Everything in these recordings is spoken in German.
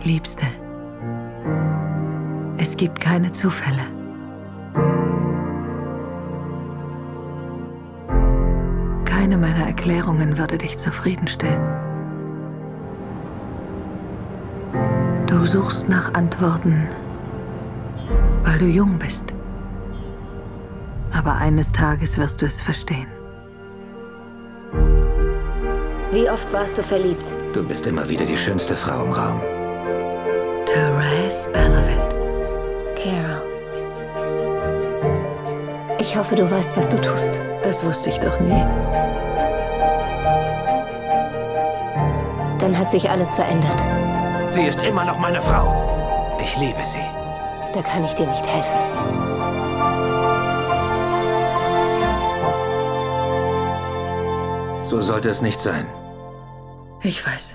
Liebste, es gibt keine Zufälle. Keine meiner Erklärungen würde dich zufriedenstellen. Du suchst nach Antworten, weil du jung bist. Aber eines Tages wirst du es verstehen. Wie oft warst du verliebt? Du bist immer wieder die schönste Frau im Raum. Therese Beloved. Carol. Ich hoffe, du weißt, was du tust. Das wusste ich doch nie. Dann hat sich alles verändert. Sie ist immer noch meine Frau. Ich liebe sie. Da kann ich dir nicht helfen. So sollte es nicht sein. Ich weiß.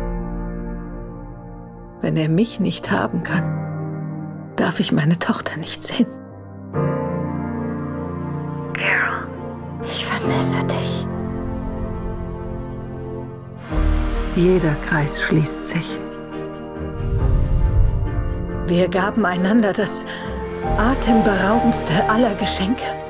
Wenn er mich nicht haben kann, darf ich meine Tochter nicht sehen. Carol, ich vermisse dich. Jeder Kreis schließt sich. Wir gaben einander das atemberaubendste aller Geschenke.